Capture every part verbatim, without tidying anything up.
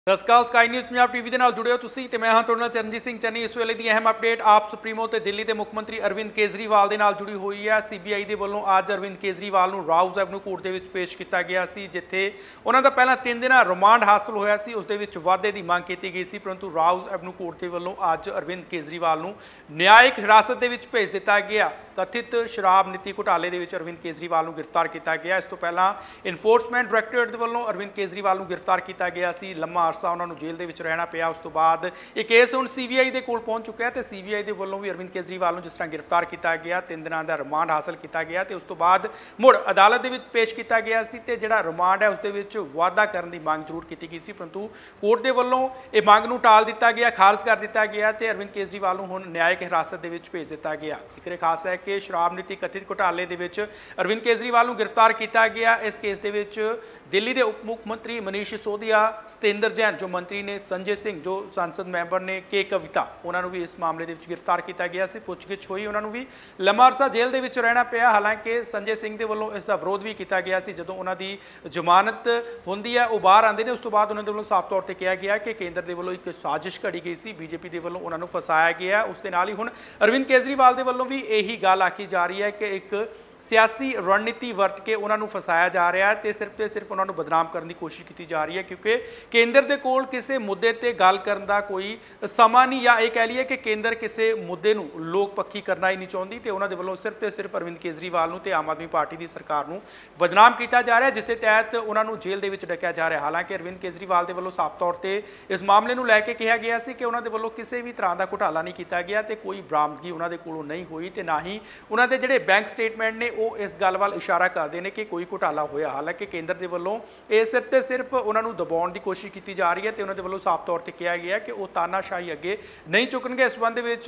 ਸਤਿ ਸ਼੍ਰੀ ਅਕਾਲ ਸਕਾਈ ਨਿਊਜ਼ ਪੰਜਾਬ ਟੀਵੀ ਦੇ ਨਾਲ ਜੁੜੇ ਹੋ ਤੁਸੀਂ ਤੇ ਮੈਂ ਹਾਂ ਤੁਹਾਡੇ ਨਾਲ ਚਰਨਜੀਤ ਸਿੰਘ ਚੰਨੀ। ਇਸ ਵੇਲੇ ਦੀ ਅਹਿਮ ਅਪਡੇਟ ਆਪ ਸੁਪਰੀਮੋ ਤੇ ਦਿੱਲੀ ਦੇ ਮੁੱਖ ਮੰਤਰੀ ਅਰਵਿੰਦ ਕੇਜਰੀਵਾਲ ਦੇ ਨਾਲ ਜੁੜੀ ਹੋਈ ਹੈ। ਸੀਬੀਆਈ ਦੇ ਵੱਲੋਂ ਅੱਜ ਅਰਵਿੰਦ ਕੇਜਰੀਵਾਲ ਨੂੰ ਰਾਉਜ਼ ਐਵਨਿਊ ਕੋਰਟ ਦੇ ਵਿੱਚ ਪੇਸ਼ ਕੀਤਾ ਗਿਆ ਸੀ, ਜਿੱਥੇ ਉਹਨਾਂ ਦਾ ਪਹਿਲਾਂ ਤਿੰਨ ਦਿਨਾਂ ਰਿਮਾਂਡ ਹਾਸਲ ਹੋਇਆ ਸੀ। ਉਸ ਦੇ ਵਿੱਚ ਵਾਧੇ ਦੀ ਮੰਗ ਕੀਤੀ ਗਈ ਸੀ, ਪਰੰਤੂ ਰਾਉਜ਼ ਐਵਨਿਊ ਕੋਰਟ ਦੇ ਵੱਲੋਂ ਅੱਜ ਅਰਵਿੰਦ ਕੇਜਰੀਵਾਲ ਨੂੰ ਨਿਆਇਕ ਹਿਰਾਸਤ ਦੇ ਵਿੱਚ ਭੇਜ ਦਿੱਤਾ ਗਿਆ। ਕਥਿਤ ਸ਼ਰਾਬ ਨੀਤੀ ਘੁਟਾਲੇ ਦੇ ਵਿੱਚ ਅਰਵਿੰਦ ਕੇਜਰੀਵਾਲ ਨੂੰ ਗ੍ਰਿਫਤਾਰ ਕੀਤਾ ਗਿਆ। ਇਸ ਤੋਂ ਪਹਿਲਾਂ ਇਨਫੋਰਸਮੈਂਟ ਡਾਇਰੈਕਟੋਰੇਟ ਦੇ ਵੱਲੋਂ ਅਰਵਿੰਦ ਕੇਜਰੀਵਾਲ ਨੂੰ ਗ੍ਰਿਫਤਾਰ ਕੀਤਾ ਗਿਆ ਸੀ। ਲੰਮਾ ਅਰਸਾ ਉਹਨਾਂ ਨੂੰ ਜੇਲ੍ਹ ਦੇ ਵਿੱਚ ਰਹਿਣਾ ਪਿਆ। ਉਸ ਤੋਂ ਬਾਅਦ ਇਹ ਕੇਸ ਹੁਣ ਸੀਬੀਆਈ ਦੇ ਕੋਲ ਪਹੁੰਚ ਚੁੱਕਿਆ ਤੇ ਸੀਬੀਆਈ ਦੇ ਵੱਲੋਂ ਵੀ ਅਰਵਿੰਦ ਕੇਜਰੀਵਾਲ ਨੂੰ ਜਿਸ ਤਰ੍ਹਾਂ ਗ੍ਰਿਫਤਾਰ ਕੀਤਾ ਗਿਆ, ਤਿੰਨ ਦਿਨਾਂ ਦਾ ਰਿਮਾਂਡ ਹਾਸਲ ਕੀਤਾ ਗਿਆ ਤੇ ਉਸ ਤੋਂ ਬਾਅਦ ਮੁੜ ਅਦਾਲਤ ਦੇ ਵਿੱਚ ਪੇਸ਼ ਕੀਤਾ ਗਿਆ ਸੀ ਤੇ ਜਿਹੜਾ ਰਿਮਾਂਡ ਹੈ ਉਸ ਦੇ ਵਿੱਚ ਵਾਧਾ ਕਰਨ ਦੀ ਮੰਗ ਜ਼ਰੂਰ ਕੀਤੀ ਗਈ ਸੀ, ਪਰੰਤੂ ਕੋਰਟ ਦੇ ਵੱਲੋਂ ਇਹ ਮੰਗ ਨੂੰ ਟਾਲ ਦਿੱਤਾ ਗਿਆ, ਖਾਰਜ ਕਰ ਦਿੱਤਾ ਗਿਆ ਤੇ ਅਰਵਿੰਦ ਕੇਜਰੀਵਾਲ ਨੂੰ ਹੁਣ ਨਿਆਇਕ ਹਿਰਾਸਤ ਦੇ ਵਿੱਚ ਭੇਜ ਦਿੱਤਾ ਗਿਆ। ਜ਼ਿਕਰ ਖਾਸ ਹੈ ਕਿ ਸ਼ਰਾਬ ਨੀਤੀ ਕਥਿਤ ਘੁਟਾਲੇ ਦੇ ਵਿੱਚ ਅਰਵਿੰਦ ਕੇਜਰੀਵਾਲ ਨੂੰ ਗ੍ਰਿਫਤਾਰ ਕੀਤਾ ਗਿਆ। ਇਸ ਕੇਸ ਦੇ ਵਿੱਚ ਦਿੱਲੀ ਦੇ ਉਪ ਮੁੱਖ ਮੰਤਰੀ ਮਨੀਸ਼ ਸਿਸੋਦੀਆ, ਸਤਿੰਦਰ ਜੈਨ ਜੋ ਮੰਤਰੀ ਨੇ, ਸੰਜੇ ਸਿੰਘ ਜੋ ਸੰਸਦ ਮੈਂਬਰ ਨੇ, ਕੇ ਕਵਿਤਾ, ਉਹਨਾਂ ਨੂੰ ਵੀ ਇਸ ਮਾਮਲੇ ਦੇ ਵਿੱਚ ਗ੍ਰਿਫਤਾਰ ਕੀਤਾ ਗਿਆ ਸੀ। ਪੁੱਛਗਿੱਛ ਹੋਈ, ਉਹਨਾਂ ਨੂੰ ਵੀ ਲੰਮਾ ਅਰਸਾ ਜੇਲ੍ਹ ਦੇ ਵਿੱਚ ਰਹਿਣਾ ਪਿਆ। ਹਾਲਾਂਕਿ ਸੰਜੇ ਸਿੰਘ ਦੇ ਵੱਲੋਂ ਇਸ ਦਾ ਵਿਰੋਧ ਵੀ ਕੀਤਾ ਗਿਆ ਸੀ। ਜਦੋਂ ਉਹਨਾਂ ਦੀ ਜ਼ਮਾਨਤ ਹੁੰਦੀ ਹੈ, ਉਹ ਬਾਹਰ ਆਉਂਦੇ ਨੇ, ਉਸ ਤੋਂ ਬਾਅਦ ਉਹਨਾਂ ਦੇ ਵੱਲੋਂ ਸਾਫ਼ ਤੌਰ ਤੇ ਕਿਹਾ ਗਿਆ ਕਿ ਕੇਂਦਰ ਦੇ ਵੱਲੋਂ ਇੱਕ ਸਾਜ਼ਿਸ਼ ਘੜੀ ਗਈ ਸੀ, ਬੀਜੇਪੀ ਦੇ ਵੱਲੋਂ ਉਹਨਾਂ ਨੂੰ ਫਸਾਇਆ ਗਿਆ। ਉਸ ਦੇ ਨਾਲ ਹੀ ਹੁਣ ਅਰਵਿੰਦ ਕੇਜਰੀਵਾਲ ਦੇ ਵੱਲੋਂ ਵੀ ਇਹੀ ਗੱਲ ਆਖੀ ਜਾ ਰਹੀ ਹੈ ਕਿ ਇੱਕ ਸਿਆਸੀ ਰਣਨੀਤੀ ਵਰਤ ਕੇ ਉਹਨਾਂ ਨੂੰ ਫਸਾਇਆ ਜਾ ਰਿਹਾ ਹੈ ਤੇ ਸਿਰਫ ਤੇ ਸਿਰਫ ਉਹਨਾਂ ਨੂੰ ਬਦਨਾਮ ਕਰਨ ਦੀ ਕੋਸ਼ਿਸ਼ ਕੀਤੀ ਜਾ ਰਹੀ ਹੈ, ਕਿਉਂਕਿ ਕੇਂਦਰ ਦੇ ਕੋਲ ਕਿਸੇ ਮੁੱਦੇ ਤੇ ਗੱਲ ਕਰਨ ਦਾ ਕੋਈ ਸਮਾਂ ਨਹੀਂ, ਜਾਂ ਇਹ ਕਹਿ ਲਈਏ ਕਿ ਕੇਂਦਰ ਕਿਸੇ ਮੁੱਦੇ ਨੂੰ ਲੋਕ ਪੱਖੀ ਕਰਨਾ ਹੀ ਨਹੀਂ ਚਾਹੁੰਦੀ ਤੇ ਉਹਨਾਂ ਦੇ ਵੱਲੋਂ ਸਿਰਫ ਤੇ ਸਿਰਫ ਅਰਵਿੰਦ ਕੇਜਰੀਵਾਲ ਨੂੰ ਤੇ ਆਮ ਆਦਮੀ ਪਾਰਟੀ ਦੀ ਸਰਕਾਰ ਨੂੰ ਬਦਨਾਮ ਕੀਤਾ ਜਾ ਰਿਹਾ, ਜਿਸ ਦੇ ਤਹਿਤ ਉਹਨਾਂ ਨੂੰ ਜੇਲ੍ਹ ਦੇ ਵਿੱਚ ਡੱਕਿਆ ਜਾ ਰਿਹਾ। ਹਾਲਾਂਕਿ ਅਰਵਿੰਦ ਕੇਜਰੀਵਾਲ ਦੇ ਵੱਲੋਂ ਸਾਫ਼ ਤੌਰ ਤੇ ਇਸ ਮਾਮਲੇ ਨੂੰ ਲੈ ਕੇ ਕਿਹਾ ਗਿਆ ਸੀ ਕਿ ਉਹਨਾਂ ਦੇ ਵੱਲੋਂ ਕਿਸੇ ਵੀ ਤਰ੍ਹਾਂ ਦਾ ਘੁਟਾਲਾ ਨਹੀਂ ਕੀਤਾ ਗਿਆ ਤੇ ਕੋਈ ਬਰਾਮਦਗੀ ਉਹਨਾਂ ਦੇ ਕੋਲੋਂ ਨਹੀਂ ਹੋਈ ਤੇ ਨਾ ਹੀ ਉਹਨਾਂ ਦੇ ਜਿਹੜੇ ਬੈਂਕ ਸਟੇਟਮੈਂਟ ਨੇ ਉਹ ਇਸ ਗੱਲ ਵੱਲ ਇਸ਼ਾਰਾ ਕਰਦੇ ਨੇ ਕਿ ਕੋਈ ਘੁਟਾਲਾ ਹੋਇਆ। ਹਾਲਾਂਕਿ ਕੇਂਦਰ ਦੇ ਵੱਲੋਂ ਇਹ ਸਿਰਫ ਤੇ ਸਿਰਫ ਉਹਨਾਂ ਨੂੰ ਦਬਾਉਣ ਦੀ ਕੋਸ਼ਿਸ਼ ਕੀਤੀ ਜਾ ਰਹੀ ਹੈ ਤੇ ਉਹਨਾਂ ਦੇ ਵੱਲੋਂ ਸਾਫ਼ ਤੌਰ ਤੇ ਕਿਹਾ ਗਿਆ ਕਿ ਉਹ ਤਾਨਾਸ਼ਾਹੀ ਅੱਗੇ ਨਹੀਂ ਚੁੱਕਣਗੇ। ਇਸ ਸੰਬੰਧ ਵਿੱਚ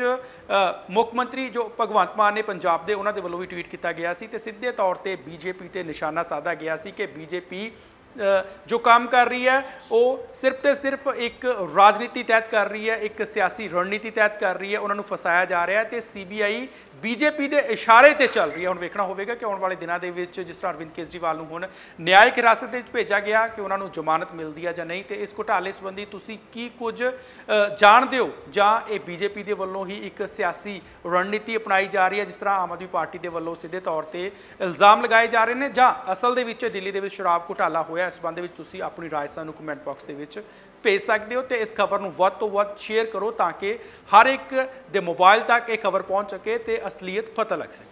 ਮੁੱਖ ਮੰਤਰੀ ਜੋ ਭਗਵੰਤ ਮਾਨ ਨੇ ਪੰਜਾਬ ਦੇ, ਉਹਨਾਂ ਦੇ ਵੱਲੋਂ ਵੀ ਟਵੀਟ ਕੀਤਾ ਗਿਆ ਸੀ ਤੇ ਸਿੱਧੇ ਤੌਰ ਤੇ ਬੀਜੇਪੀ ਤੇ ਨਿਸ਼ਾਨਾ ਸਾਧਾ ਗਿਆ ਸੀ ਕਿ ਬੀਜੇਪੀ ਜੋ ਕੰਮ ਕਰ ਰਹੀ ਹੈ ਉਹ ਸਿਰਫ ਤੇ ਸਿਰਫ ਇੱਕ ਰਾਜਨੀਤੀ ਤਹਿਤ ਕਰ ਰਹੀ ਹੈ, ਇੱਕ ਸਿਆਸੀ ਰਣਨੀਤੀ ਤਹਿਤ ਕਰ ਰਹੀ ਹੈ। ਉਹਨਾਂ ਨੂੰ ਫਸਾਇਆ ਜਾ ਰਿਹਾ ਹੈ ਤੇ ਸੀਬੀਆਈ ਬੀਜੇਪੀ ਦੇ ਇਸ਼ਾਰੇ ਤੇ ਚੱਲ ਰਹੀ ਹੈ। ਹੁਣ ਵੇਖਣਾ ਹੋਵੇਗਾ ਕਿ ਆਉਣ ਵਾਲੇ ਦਿਨਾਂ ਦੇ ਵਿੱਚ ਜਿਸ ਤਰ੍ਹਾਂ ਅਰਵਿੰਦ ਕੇਜਰੀਵਾਲ ਨੂੰ ਹੁਣ ਨਿਆਇਕ ਹਿਰਾਸਤ ਦੇ ਵਿੱਚ ਭੇਜਾ ਗਿਆ ਕਿ ਉਹਨਾਂ ਨੂੰ ਜ਼ਮਾਨਤ ਮਿਲਦੀ ਹੈ ਜਾਂ ਨਹੀਂ, ਤੇ ਇਸ ਘੁਟਾਲੇ ਸੰਬੰਧੀ ਤੁਸੀਂ ਕੀ ਕੁਝ ਜਾਣਦੇ ਹੋ, ਜਾਂ ਇਹ ਬੀਜੇਪੀ ਦੇ ਵੱਲੋਂ ਹੀ ਇੱਕ ਸਿਆਸੀ ਰਣਨੀਤੀ ਅਪਣਾਈ ਜਾ ਰਹੀ ਹੈ ਜਿਸ ਤਰ੍ਹਾਂ ਆਮ ਆਦਮੀ ਪਾਰਟੀ ਦੇ ਵੱਲੋਂ ਸਿੱਧੇ ਤੌਰ ਤੇ ਇਲਜ਼ਾਮ ਲਗਾਏ ਜਾ ਰਹੇ ਨੇ, ਜਾਂ ਅਸਲ ਦੇ ਵਿੱਚ ਦਿੱਲੀ ਦੇ ਵਿੱਚ ਸ਼ਰਾਬ ਘੁਟਾਲਾ ਹੋਇਆ। ਇਸ ਸੰਬੰਧ ਵਿੱਚ ਤੁਸੀਂ ਆਪਣੀ ਰਾਏ ਸਾਨੂੰ ਕਮੈਂਟ ਬਾਕਸ ਦੇ ਵਿੱਚ ਭੇਜ ਸਕਦੇ ਹੋ ਤੇ ਇਸ ਖਬਰ ਨੂੰ ਵੱਧ ਤੋਂ ਵੱਧ ਸ਼ੇਅਰ ਕਰੋ ਤਾਂ ਕਿ ਹਰ ਇੱਕ ਦੇ ਮੋਬਾਈਲ ਤੱਕ ਇਹ ਖਬਰ ਪਹੁੰਚ ਸਕੇ ਤੇ ਅਸਲੀਅਤ ਪਤਾ ਲੱਗ ਸਕੇ।